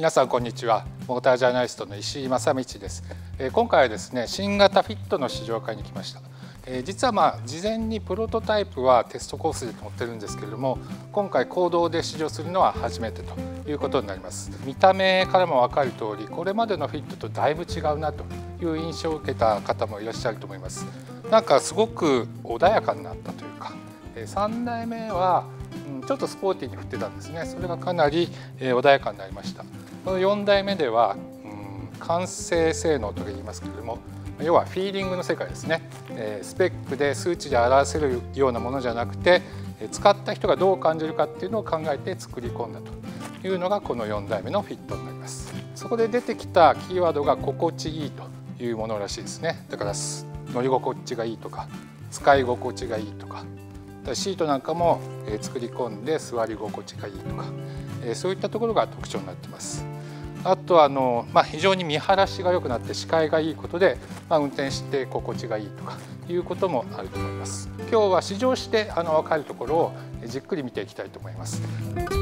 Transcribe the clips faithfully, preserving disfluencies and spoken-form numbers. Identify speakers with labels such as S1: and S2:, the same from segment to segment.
S1: 皆さんこんにちは。モータージャーナリストの石井正道です。今回はですね、新型フィットの試乗会に来ました。実はまあ事前にプロトタイプはテストコースで持ってるんですけれども、今回公道で試乗するのは初めてということになります。見た目からも分かる通り、これまでのフィットとだいぶ違うなという印象を受けた方もいらっしゃると思います。なんかすごく穏やかになったというか、さんだいめはちょっとスポーティーに振ってたんですね。それがかなり穏やかになりました。このよんだいめでは、うん、完成性能と言いますけれども、要はフィーリングの世界ですね。スペックで数値で表せるようなものじゃなくて、使った人がどう感じるかっていうのを考えて作り込んだというのがこのよんだいめのフィットになります。そこで出てきたキーワードが心地いいというものらしいですね。だから乗り心地がいいとか、使い心地がいいとか、シートなんかも作り込んで座り心地がいいとか、そういったところが特徴になっています。あとはあの、まあ、非常に見晴らしが良くなって視界がいいことで、まあ、運転して心地がいいとかいうこともあると思います。今日は試乗してあの分かるところをじっくり見ていきたいと思います。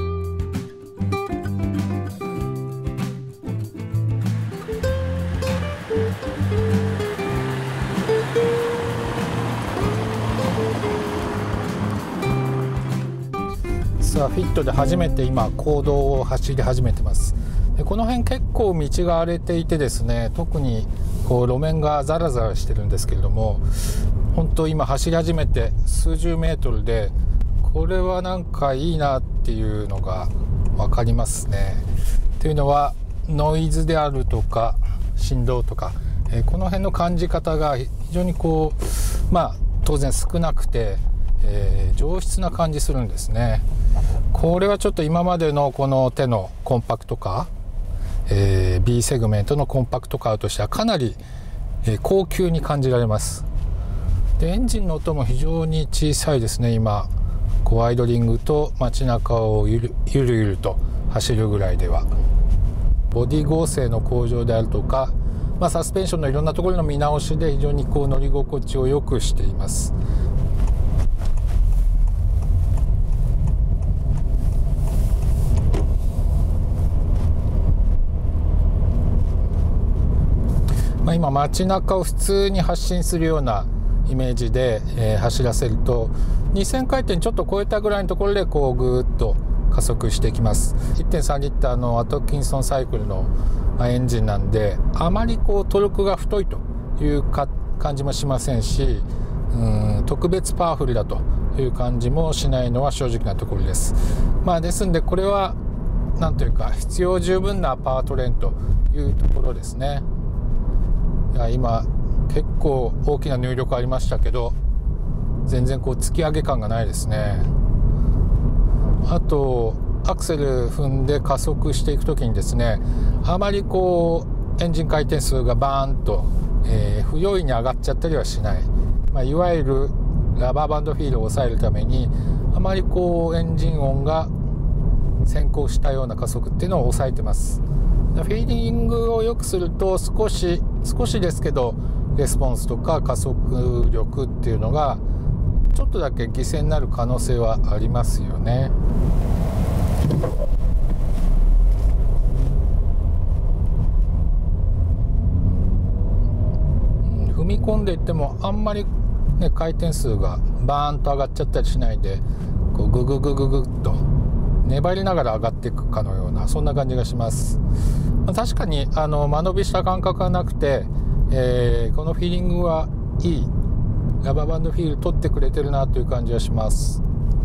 S1: さあフィットで初めて今公道を走り始めてます。でこの辺結構道が荒れていてですね、特にこう路面がザラザラしてるんですけれども、本当今走り始めて数十メートルで、これはなんかいいなっていうのが分かりますね。というのはノイズであるとか振動とか、えこの辺の感じ方が非常にこうまあ当然少なくて、えー、上質な感じするんですね。これはちょっと今までのこの手のコンパクトカー、えー、B セグメントのコンパクトカーとしてはかなり、えー、高級に感じられます。でエンジンの音も非常に小さいですね。今こうアイドリングと街中をゆるゆるゆると走るぐらいでは、ボディ剛性の向上であるとか、まあ、サスペンションのいろんなところの見直しで非常にこう乗り心地を良くしています。今街中を普通に発進するようなイメージで、えー、走らせるとにせんかいてんちょっと超えたぐらいのところでこうぐーっと加速していきます。 いってんさん リッターのアトキンソンサイクルのエンジンなんで、あまりこうトルクが太いというか感じもしませんし、うん特別パワフルだという感じもしないのは正直なところです。まあ、ですんでこれはなんというか必要十分なパワートレーンというところですね。いや今結構大きな入力ありましたけど、全然こう突き上げ感がないですね。あとアクセル踏んで加速していくときにですね、あまりこうエンジン回転数がバーンと、えー、不用意に上がっちゃったりはしない、まあ、いわゆるラバーバンドフィールを抑えるためにあまりこうエンジン音が先行したような加速っていうのを抑えてます。フィーリングを良くすると少し少しですけどレスポンスとか加速力っていうのがちょっとだけ犠牲になる可能性はありますよね。踏み込んでいってもあんまり、ね、回転数がバーンと上がっちゃったりしないで、こうグググググッと粘りながら上がっていくかのような、そんな感じがします。確かにあの間延びした感覚がなくて、えー、このフィーリングはいいラバーバンドフィール取ってくれてるなという感じがします。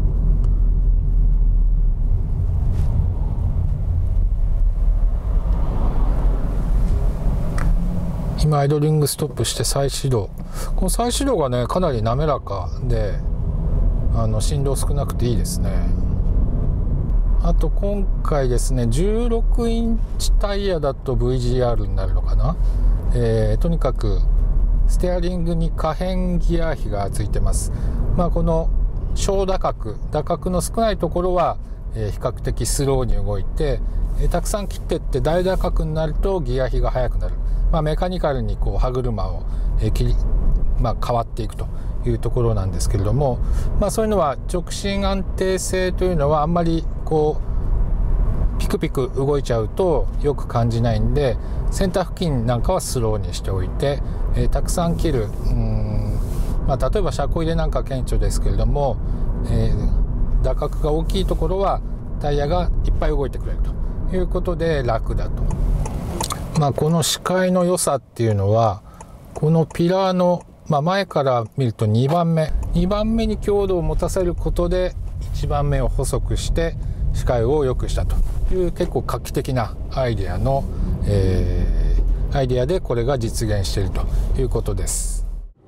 S1: 今アイドリングストップして再始動、この再始動がねかなり滑らかで、あの振動少なくていいですね。あと今回ですねじゅうろくインチタイヤだと ブイジーアール になるのかな、えー、とにかくステアリングに可変ギア比がついてます。まあ、この小打角打角の少ないところは、えー、比較的スローに動いて、えー、たくさん切ってって大打角になるとギア比が速くなる、まあ、メカニカルにこう歯車を、えー切りまあ、変わっていくというところなんですけれども、まあ、そういうのは直進安定性というのはあんまりこうピクピク動いちゃうとよく感じないんで、センター付近なんかはスローにしておいて、えー、たくさん切る、うーん、まあ、例えば車庫入れなんか顕著ですけれども、えー、打角が大きいところはタイヤがいっぱい動いてくれるということで楽だと。まあ、この視界の良さっていうのは、このピラーの、まあ、前から見るとにばんめにばんめに強度を持たせることでいちばんめを細くして視界を良くしたという結構画期的なアイデアの、えー、アイデアでこれが実現しているということです。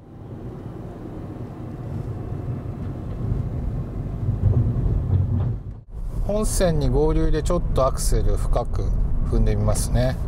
S1: 本線に合流でちょっとアクセル深く踏んでみますね。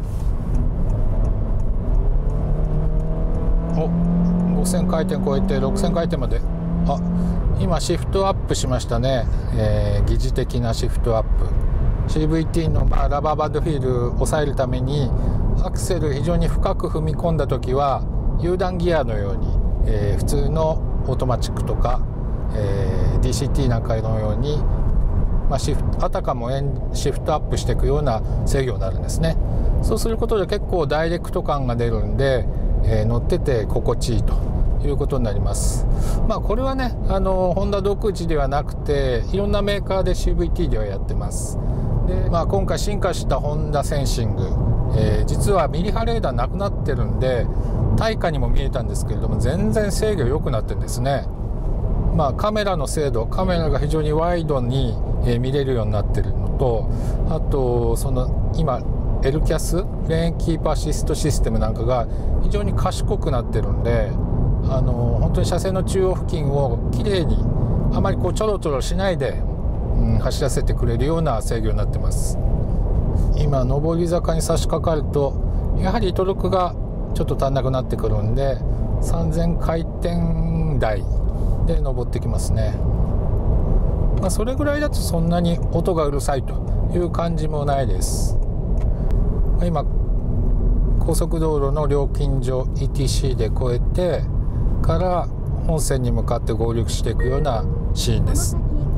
S1: お、ごせん回転超えてろくせん回転まで、あ、今シフトアップしましたね。えー、疑似的なシフトアップ。 シーブイティー の、まあ、ラバーバッドフィールを抑えるためにアクセル非常に深く踏み込んだ時は有段ギアのように、えー、普通のオートマチックとか、えー、ディーシーティー なんかのように、まあ、シフトあたかもシフトアップしていくような制御になるんですね。そうすることで結構ダイレクト感が出るんで、えー、乗ってて心地いいということになります。まあこれはね、あのホンダ独自ではなくていろんなメーカーで シーブイティー ではやってます。で、まあ、今回進化したホンダセンシング、えー、実はミリ波レーダーなくなってるんで対価にも見えたんですけれども、全然制御良くなってるんですね。まあ、カメラの精度、カメラが非常にワイドに、えー、見れるようになってるのと、あとその今 エルキャス レーンキープアシストシステムなんかが非常に賢くなってるんで、あの本当に車線の中央付近をきれいにあまりこうちょろちょろしないで、うん、走らせてくれるような制御になってます。今上り坂に差し掛かるとやはりトルクがちょっと足んなくなってくるんでさんぜん回転台で上ってきますね。まあ、それぐらいだとそんなに音がうるさいという感じもないです。今高速道路の料金所 イーティーシー で越えてから本線に向かって合流していくようなシーンです。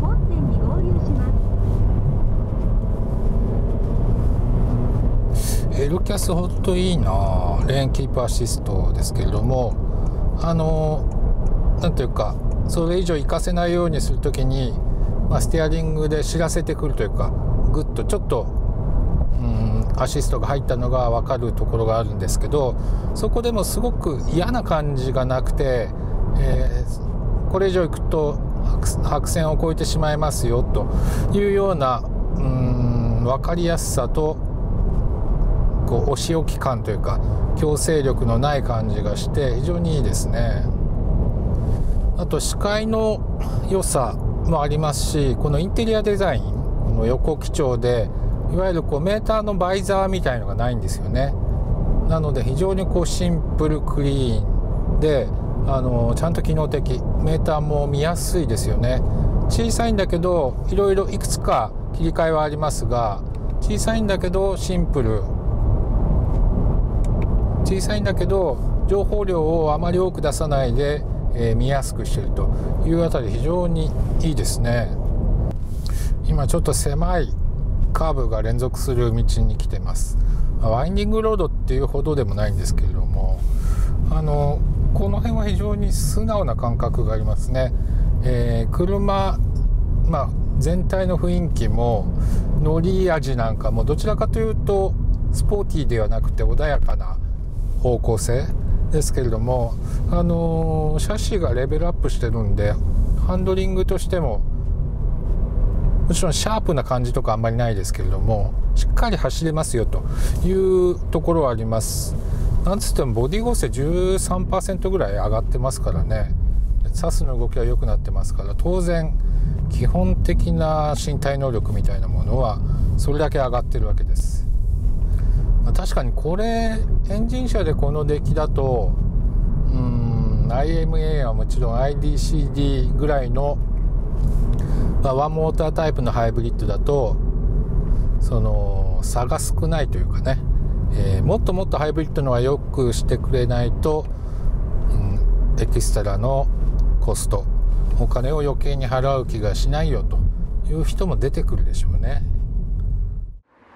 S1: エルキャスほんといいな。レーンキープアシストですけれども、あのなんていうかそれ以上活かせないようにするときに、まあ、ステアリングで知らせてくるというか、グッとちょっとうんアシストが入ったのが分かるところがあるんですけど、そこでもすごく嫌な感じがなくて、えー、これ以上いくと白線を越えてしまいますよというようなうん分かりやすさとこうお仕置き感というか強制力のない感じがして非常にいいですね。あと視界の良さもありますし、このインテリアデザイン、この横基調でいわゆるこうメーターのバイザーみたいのがないんですよね。なので非常にこうシンプルクリーンで、あのちゃんと機能的、メーターも見やすいですよね。小さいんだけどいろいろいくつか切り替えはありますが、小さいんだけどシンプル、小さいんだけど情報量をあまり多く出さないで、えー、見やすくしているというあたり非常にいいですね。今ちょっと狭いカーブが連続する道に来てます。ワインディングロードっていうほどでもないんですけれども、あのこの辺は非常に素直な感覚がありますね。えー、車、まあ、全体の雰囲気も乗り味なんかもどちらかというとスポーティーではなくて穏やかな方向性ですけれども、あのー、シャシーがレベルアップしてるんでハンドリングとしてももちろんシャープな感じとかあんまりないですけれども、しっかり走れますよというところはあります。なんつってもボディ剛性 じゅうさんパーセント ぐらい上がってますからね。サスの動きは良くなってますから、当然基本的な身体能力みたいなものはそれだけ上がってるわけです。まあ、確かにこれエンジン車でこの出来だとうーん アイエムエー はもちろん アイディーシーディー ぐらいの、まあ、ワンモータータイプのハイブリッドだとその差が少ないというかね、えー、もっともっとハイブリッドのはよくしてくれないと、うん、エキストラのコスト、お金を余計に払う気がしないよという人も出てくるでしょうね。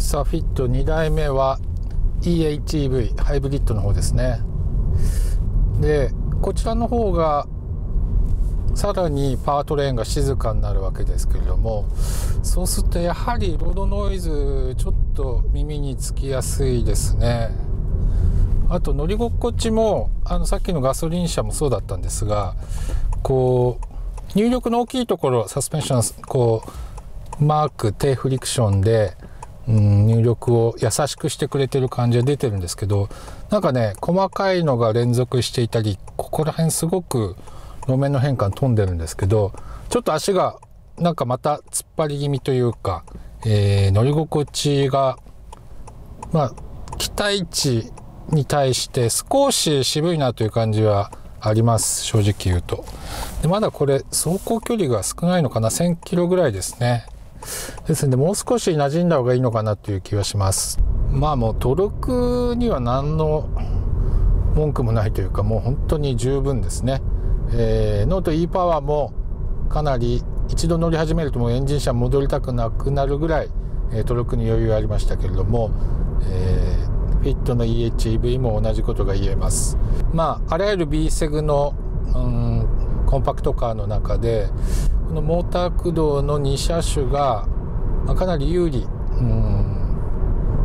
S1: さあフィットにだいめは イーエイチイーブイ ハイブリッドの方ですね。でこちらの方がさらにパワートレーンが静かになるわけですけれども、そうするとやはりロードノイズちょっと耳につきやすいですね。あと乗り心地もあのさっきのガソリン車もそうだったんですが、こう入力の大きいところサスペンションこうマーク低フリクションで、うん、入力を優しくしてくれてる感じが出てるんですけど、なんかね細かいのが連続していたり、ここら辺すごく路面の変化に富んでるんですけど、ちょっと足がなんかまた突っ張り気味というか、えー、乗り心地がまあ期待値に対して少し渋いなという感じはあります、正直言うと。でまだこれ走行距離が少ないのかな、せんキロぐらいですね。ですのでもう少し馴染んだ方がいいのかなという気はします。まあもうトルクには何の文句もないというか、もう本当に十分ですね。えー、ノート E パワーもかなり一度乗り始めるともうエンジン車戻りたくなくなるぐらい、えー、トルクに余裕ありましたけれども、えー、フィットの イーエイチイーブイ も同じことが言えます。まああらゆる B セグの、うん、コンパクトカーの中でこのモーター駆動のに車種が、まあ、かなり有利、うん、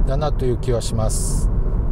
S1: だなという気はします。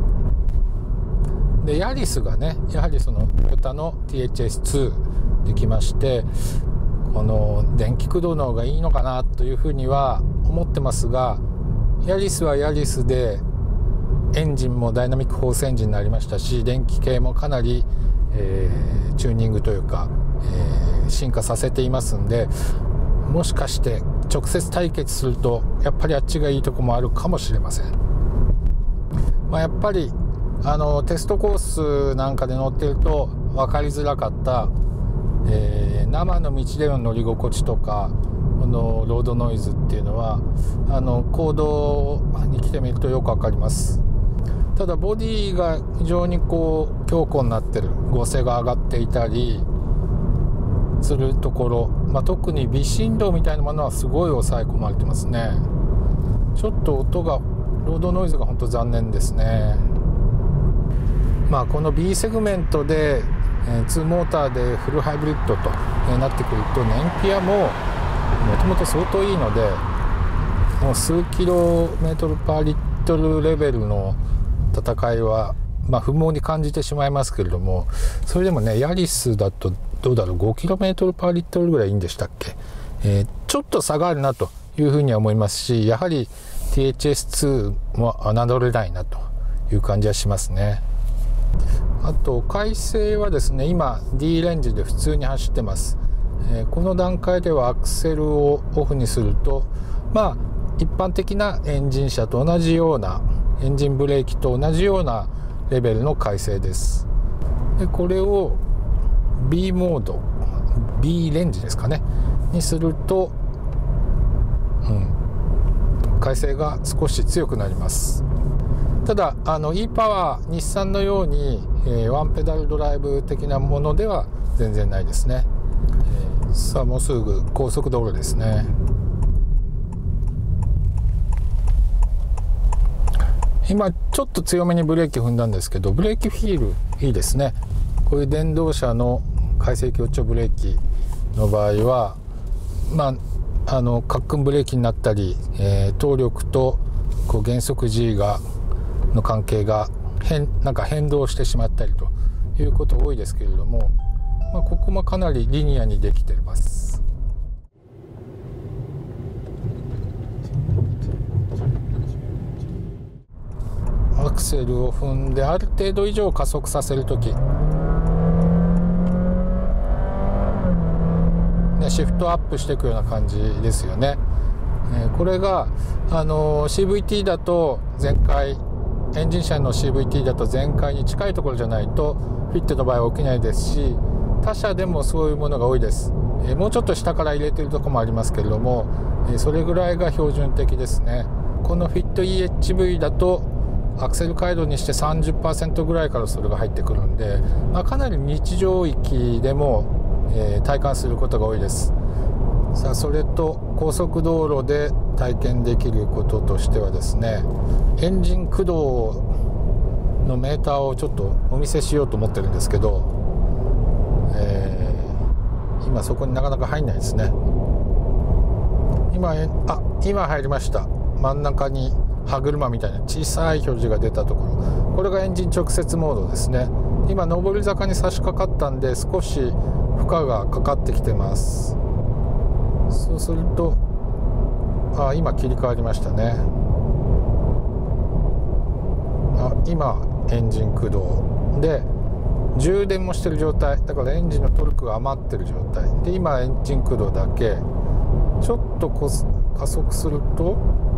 S1: でヤリスがねやはりそのトヨタの ティーエイチエスツー できまして、この電気駆動の方がいいのかなというふうには思ってますが、ヤリスはヤリスでエンジンもダイナミックフォースエンジンになりましたし、電気系もかなり、えー、チューニングというか、えー、進化させていますんで、もしかして直接対決するとやっぱりあっちがいいとこもあるかもしれません。まあ、やっぱりあのテストコースなんかで乗ってると分かりづらかった、えー、生の道での乗り心地とかこのロードノイズっていうのはあの公道に来てみるとよく分かります。ただボディが非常にこう強固になってる、剛性が上がっていたりするところ、まあ、特に微振動みたいなものはすごい抑え込まれてますね。ちょっと音がロードノイズが本当残念ですね。まあ、この B セグメントで、えー、にモーターでフルハイブリッドと、えー、なってくると燃費はもうもともと相当いいので、もう数キロメートルパーリットルレベルの戦いは、まあ、不毛に感じてしまいますけれども、それでもねヤリスだとどうだろう ごキロメートルパーリットルぐらいいいんでしたっけ、えー、ちょっと差があるなというふうには思いますし、やはり ティーエイチエスツー も侮れないなという感じはしますね。あと回生はですね今 D レンジで普通に走ってます。えー、この段階ではアクセルをオフにすると、まあ一般的なエンジン車と同じようなエンジンブレーキと同じようなレベルの回生です。でこれを B モード B レンジですかねにすると、うん、回生が少し強くなります。ただあの E パワー日産のように、えー、ワンペダルドライブ的なものでは全然ないですね。えー、さあもうすぐ高速道路ですね。今ちょっと強めにブレーキ踏んだんですけど、ブレーキフィールいいですね。こういう電動車の回生強調ブレーキの場合は、まあ、あのカックンブレーキになったり、えー、動力とこう減速 G がの関係が変なんか変動してしまったりということ多いですけれども、まあ、ここもかなりリニアにできています。アクセルを踏んである程度以上加速させるとき、ね、シフトアップしていくような感じですよね。えー、これがあの シーブイティー だと全開、エンジン車の シーブイティー だと全開に近いところじゃないとフィットの場合は起きないですし、他社でもそういうものが多いです。えー、もうちょっと下から入れているところもありますけれども、えー、それぐらいが標準的ですね。このフィット イーエイチブイ だとアクセル回路にして さんじゅっパーセント ぐらいからそれが入ってくるんで、まあ、かなり日常域でも、えー、体感することが多いです。 さあそれと高速道路で体験できることとしてはですね、エンジン駆動のメーターをちょっとお見せしようと思ってるんですけど、えー、今そこになかなか入んないですね。今あ今入りました。真ん中に歯車みたいな小さい表示が出たところ、これがエンジン直接モードですね。今上り坂に差し掛かったんで少し負荷がかかってきてます。そうするとあ今切り替わりましたね。あ今エンジン駆動で充電もしてる状態だから、エンジンのトルクが余ってる状態で、今エンジン駆動だけ。ちょっとこ加速すると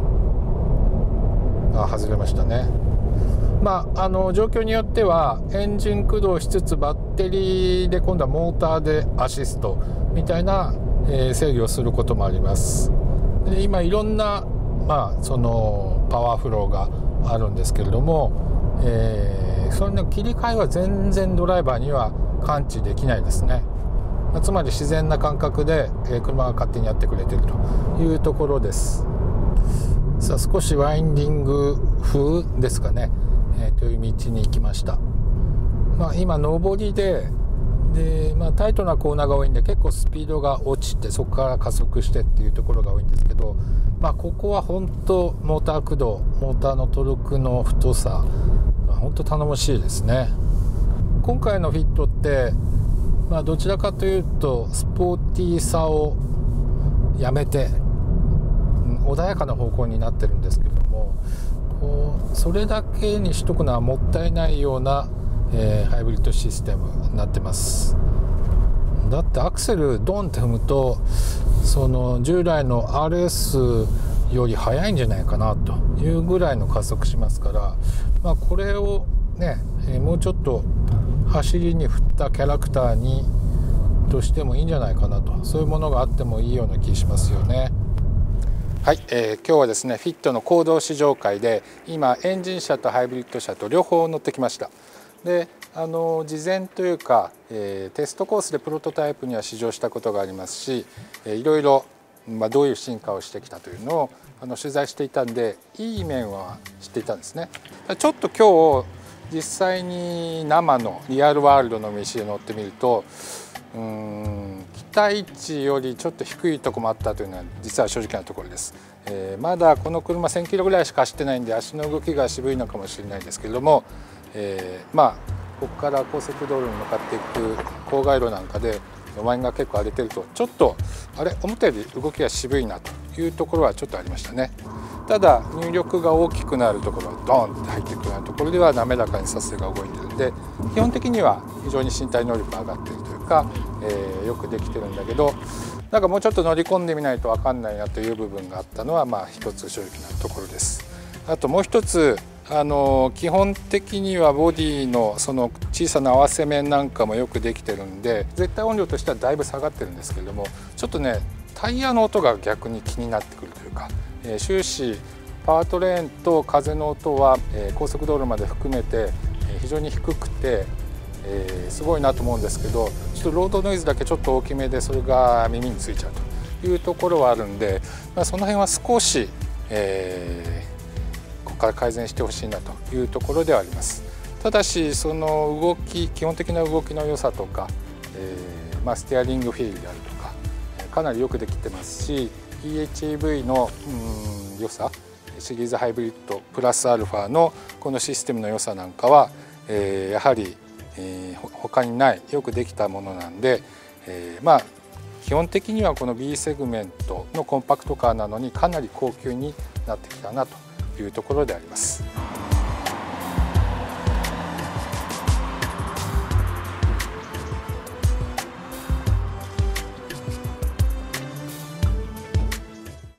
S1: あ外れましたね。まあ、あの状況によってはエンジン駆動しつつバッテリーで今度はモーターでアシストみたいな、えー、制御をすることもあります。で今いろんな、まあ、そのパワーフローがあるんですけれども、えー、その切り替えは全然ドライバーには感知できないですね。つまり自然な感覚で車が勝手にやってくれているというところです。さあ少しワインディング風ですかね、えー、という道に行きました。まあ、今上りでで、まあ、タイトなコーナーが多いんで結構スピードが落ちてそこから加速してっていうところが多いんですけど、まあ、ここは本当モーター駆動モーターのトルクの太さが本当頼もしいですね。今回のフィットってまあ、どちらかというとスポーティーさをやめて、うん、穏やかな方向になってるんですけれども、こうそれだけにしとくのはもったいないような、えー、ハイブリッドシステムになってます。だってアクセルドンって踏むとその従来の アールエス より速いんじゃないかなというぐらいの加速しますから、まあ、これをね、えー、もうちょっと走りに振ったキャラクターにとしてもいいんじゃないかなと、そういうものがあってもいいような気しますよね。はい、えー、今日はですねフィットの公道試乗会で今エンジン車とハイブリッド車と両方乗ってきました。であの事前というか、えー、テストコースでプロトタイプには試乗したことがありますし、えー、いろいろ、まあ、どういう進化をしてきたというのをあの取材していたんでいい面は知っていたんですね。ちょっと今日実際に生のリアルワールドの道で乗ってみると、うーん期待値よりちょっと低いところもあったというのは実は正直なところです。えー、まだこの車せんキロぐらいしか走ってないんで足の動きが渋いのかもしれないですけれども、えー、まあここから高速道路に向かっていく郊外路なんかで路面が結構荒れてるとちょっとあれ思ったより動きが渋いなというところはちょっとありましたね。ただ入力が大きくなるところドーンって入ってくるようなところでは滑らかに撮影が動いてるんで、基本的には非常に身体能力が上がっているというか、えー、よくできてるんだけど、なんかもうちょっと乗り込んでみないと分かんないなという部分があったのはまあ一つ正直なところです。あともう一つあの基本的にはボディのその小さな合わせ面なんかもよくできてるんで絶対音量としてはだいぶ下がってるんですけれども、ちょっとねタイヤの音が逆に気になってくるというか、えー、終始パワートレーンと風の音は、えー、高速道路まで含めて、えー、非常に低くて、えー、すごいなと思うんですけど、ちょっとロードノイズだけちょっと大きめでそれが耳についちゃうというところはあるんで、まあ、その辺は少し、えー、ここから改善してほしいなというところではあります。ただしその動き基本的な動きの良さとか、えーまあ、ステアリングフィールであるとかかなりよくできてますし、 イーエイチイーブイ のうん良さ、シリーズハイブリッドプラスアルファのこのシステムの良さなんかは、えー、やはり、えー、他にないよくできたものなんで、えー、まあ基本的にはこの B セグメントのコンパクトカーなのにかなり高級になってきたなというところであります。